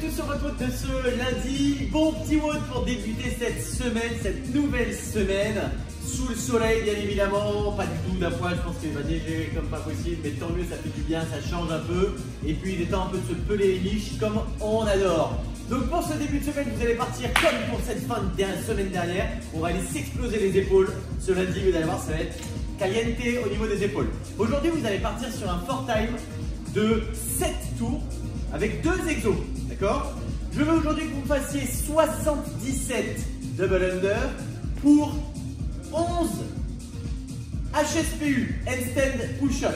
tous sur votre WOD de ce lundi. Bon petit WOD pour débuter cette semaine, cette nouvelle semaine. Sous le soleil, bien évidemment, pas du tout d'un poil, je pense qu'il va neiger comme pas possible, mais tant mieux, ça fait du bien, ça change un peu. Et puis il est temps un peu de se peler les miches comme on adore. Donc pour ce début de semaine, vous allez partir comme pour cette fin de semaine dernière. On va aller s'exploser les épaules. Ce lundi, vous allez voir, ça va être caliente au niveau des épaules. Aujourd'hui, vous allez partir sur un 4 time de 7 tours avec 2 exos, d'accord? Je veux aujourd'hui que vous fassiez 77 double under pour 11 HSPU, handstand push-up.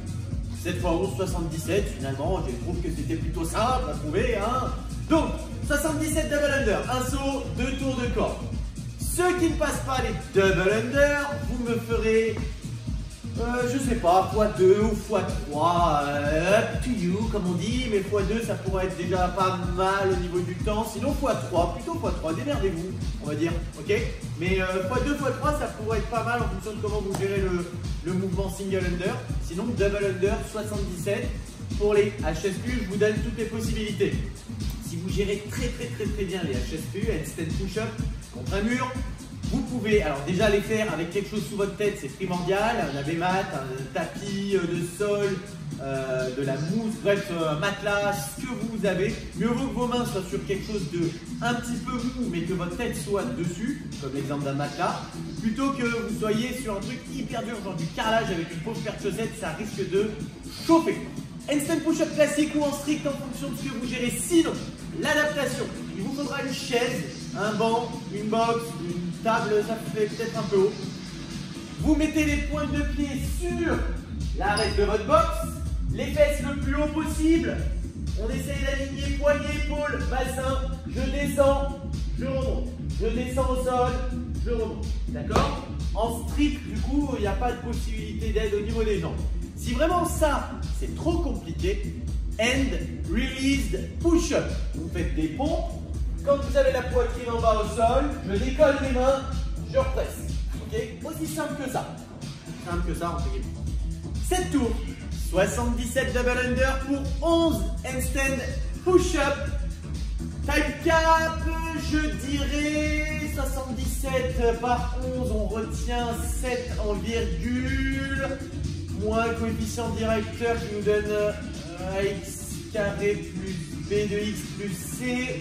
7 x 11, 77, finalement, je trouve que c'était plutôt simple à trouver, hein. Donc, 77 double under, un saut, 2 tours de corde. Ceux qui ne passent pas les double under, vous me ferez, je sais pas, x2 ou x3, up to you, comme on dit, mais x2, ça pourrait être déjà pas mal au niveau du temps. Sinon, x3, plutôt x3, démerdez-vous, on va dire, ok? Mais x2, x3, ça pourrait être pas mal en fonction de comment vous gérez le mouvement single under. Sinon, double under, 77. Pour les HSPU, je vous donne toutes les possibilités. Si vous gérez très bien les HSPU, handstand push-up contre un mur, vous pouvez alors déjà les faire avec quelque chose sous votre tête, c'est primordial, un avémat, un tapis de sol, de la mousse, bref, un matelas, ce que vous avez. Mieux vaut que vos mains soient sur quelque chose de un petit peu mou, mais que votre tête soit dessus, comme l'exemple d'un matelas, plutôt que vous soyez sur un truc hyper dur, genre du carrelage avec une pauvre paire de chaussettes, ça risque de chauffer. Handstand push-up classique ou en strict en fonction de ce que vous gérez. Sinon, l'adaptation, il vous faudra une chaise, un banc, une box, une table, ça fait peut-être un peu haut. Vous mettez les pointes de pied sur l'arête de votre box, les fesses le plus haut possible. On essaye d'aligner poignet, épaule, bassin. Je descends, je remonte. Je descends au sol, je remonte. D'accord? En strict, du coup, il n'y a pas de possibilité d'aide au niveau des jambes. Si vraiment ça, c'est trop compliqué, hand released push-up. Vous faites des pompes. Quand vous avez la poitrine en bas au sol, je décolle les mains, je represse. Ok? Aussi simple que ça. Simple que ça, entre guillemets. 7 tours, 77 double under pour 11 handstand push-up. Type cap, je dirais 77 par 11, on retient 7 en virgule. Moins le coefficient directeur qui nous donne x carré plus b de x plus c.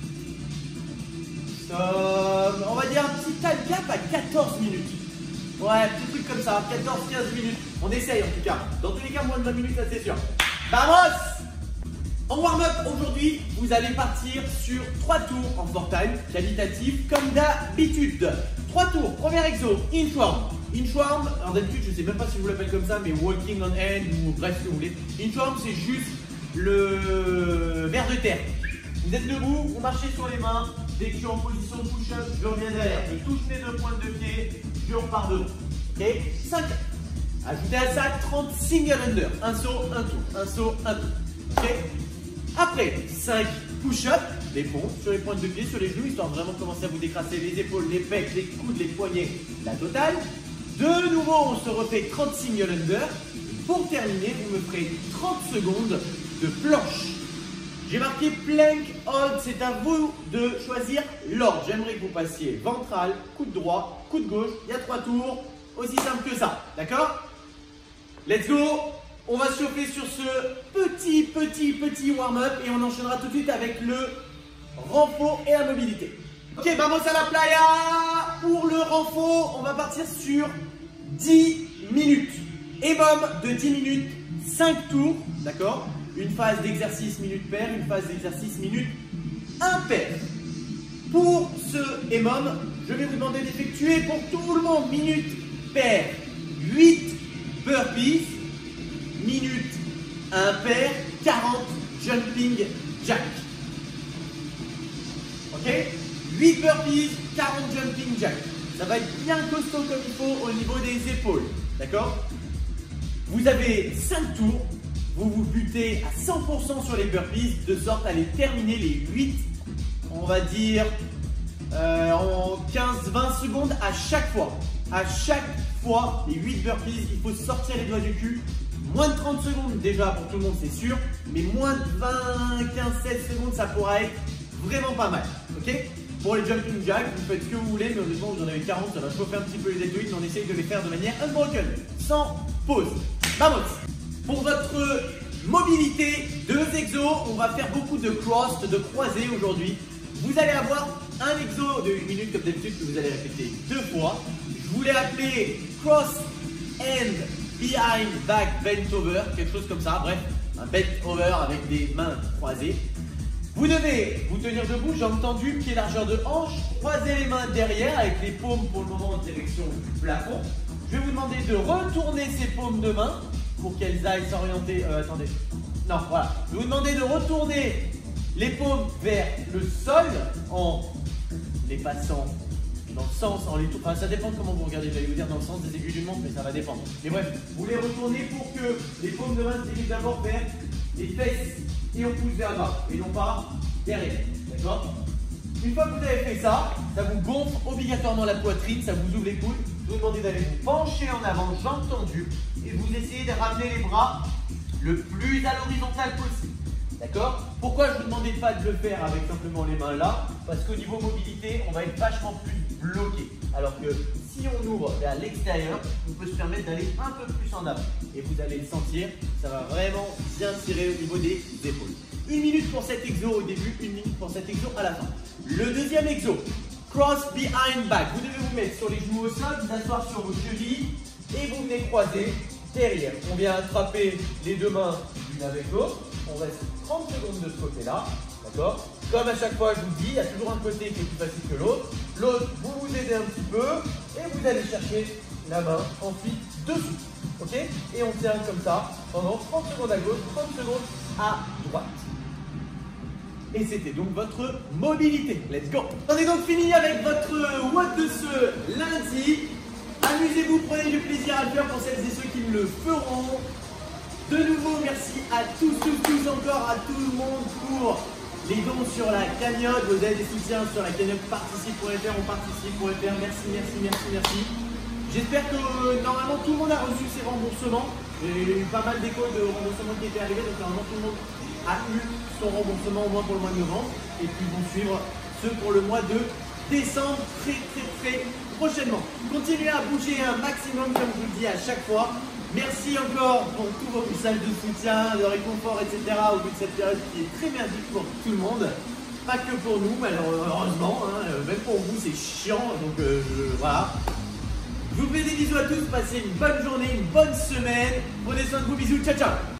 On va dire un petit time gap à 14 minutes. Ouais, petit truc comme ça, 14-15 minutes. On essaye en tout cas. Dans tous les cas, moins de 20 minutes, ça c'est sûr. Vamos! En warm-up aujourd'hui, vous allez partir sur 3 tours en 4 time, qualitatif, comme d'habitude. 3 tours, premier exo, inchworm. Inchworm, alors d'habitude, je ne sais même pas si vous l'appelez comme ça, mais walking on hand ou bref ce que vous voulez. Inchworm, c'est juste le ver de terre. Vous êtes debout, vous marchez sur les mains. Dès que je suis en position de push-up, je reviens derrière. Je touche mes 2 pointes de pied, je repars devant. Ok, 5. Ajoutez à ça 30 single under. Un saut, un tour. Un saut, un tour. Ok. Après, 5 push-up, des pompes sur les pointes de pied, sur les genoux, histoire de vraiment commencer à vous décrasser les épaules, les pecs, les coudes, les poignets, la totale. De nouveau, on se refait 30 single under. Pour terminer, vous me ferez 30 secondes de planche. J'ai marqué plank hold, c'est à vous de choisir l'ordre. J'aimerais que vous passiez ventral, coude droit, coude gauche. Il y a 3 tours, aussi simple que ça. D'accord? Let's go! On va chauffer sur ce petit warm-up et on enchaînera tout de suite avec le renfort et la mobilité. Ok, vamos à la playa. Pour le renfort, on va partir sur 10 minutes. EBOM de 10 minutes, 5 tours, d'accord? Une phase d'exercice minute paire, une phase d'exercice minute impair. Pour ce EBOM, je vais vous demander d'effectuer pour tout le monde minute paire 8 burpees. Minute impair, 40 jumping jack. Ok? 8 burpees, 40 jumping jack. Ça va être bien costaud comme il faut au niveau des épaules. D'accord? Vous avez 5 tours. Vous vous butez à 100% sur les burpees de sorte à les terminer les 8, on va dire, en 15-20 secondes à chaque fois. à chaque fois les 8 burpees, il faut sortir les doigts du cul. Moins de 30 secondes déjà pour tout le monde, c'est sûr, mais moins de 20, 15, 16 secondes, ça pourra être vraiment pas mal. Ok? Pour les jumping jacks, vous faites ce que vous voulez, mais honnêtement, vous en avez 40, ça va chauffer un petit peu les deltoïdes, mais on essaye de les faire de manière unbroken, sans pause. Vamos! Pour votre mobilité, 2 exos, on va faire beaucoup de cross, de croisés aujourd'hui. Vous allez avoir un exo de 1 minute comme d'habitude que vous allez répéter 2 fois. Je vous l'ai appelé cross and behind back bent over, quelque chose comme ça, bref, un bent over avec des mains croisées. Vous devez vous tenir debout, jambes tendues, pieds largeur de hanche, croiser les mains derrière avec les paumes pour le moment en direction du plafond. Je vais vous demander de retourner ces paumes de main pour qu'elles aillent s'orienter. Attendez. Non, voilà. Je vais vous demander de retourner les paumes vers le sol en les passant dans le sens, en les tournant. Enfin, ça dépend de comment vous regardez. J'allais vous dire dans le sens des aiguilles d'une montre, mais ça va dépendre. Mais bref, vous les retournez pour que les paumes de main se dirigent d'abord vers les fesses et on pousse vers bas et non pas derrière. D'accord? Une fois que vous avez fait ça, ça vous gonfle obligatoirement la poitrine, ça vous ouvre les coudes. Je vous demande d'aller vous pencher en avant, jambes tendues, et vous essayez de ramener les bras le plus à l'horizontale possible. D'accord? Pourquoi je vous demandais pas de le faire avec simplement les mains là? Parce qu'au niveau mobilité, on va être vachement plus bloqué. Alors que si on ouvre vers l'extérieur, on peut se permettre d'aller un peu plus en avant. Et vous allez le sentir, ça va vraiment bien tirer au niveau des épaules. 1 minute pour cet exo au début, 1 minute pour cet exo à la fin. Le deuxième exo, cross behind back. Vous devez vous mettre sur les genoux au sol, vous asseoir sur vos chevilles et vous venez croiser derrière. On vient attraper les 2 mains l'une avec l'autre. On reste 30 secondes de ce côté-là. D'accord? Comme à chaque fois, je vous dis, il y a toujours un côté qui est plus facile que l'autre. L'autre, vous vous aidez un petit peu et vous allez chercher la main ensuite dessous. Ok? Et on tient comme ça pendant 30 secondes à gauche, 30 secondes à droite. Et c'était donc votre mobilité. Let's go! On est donc fini avec votre WOD de ce lundi. Amusez-vous, prenez du plaisir à le faire pour celles et ceux qui le feront. De nouveau, merci à tous encore, à tout le monde pour les dons sur la cagnotte, vos aides et soutiens sur la cagnotte participe.fr ou participe.fr. Merci. J'espère que normalement tout le monde a reçu ses remboursements. J'ai eu pas mal d'échos de remboursements qui étaient arrivés, donc normalement tout le monde a eu son remboursement au moins pour le mois de novembre. Et puis ils vont suivre ceux pour le mois de décembre très prochainement. Continuez à bouger un maximum comme je vous le dis à chaque fois. Merci encore pour tous vos messages de soutien, de réconfort, etc. au bout de cette période qui est très merdique pour tout le monde. Pas que pour nous, malheureusement. Même pour vous, c'est chiant. Donc voilà. Je vous fais des bisous à tous. Passez une bonne journée, une bonne semaine. Prenez soin de vous. Bisous. Ciao.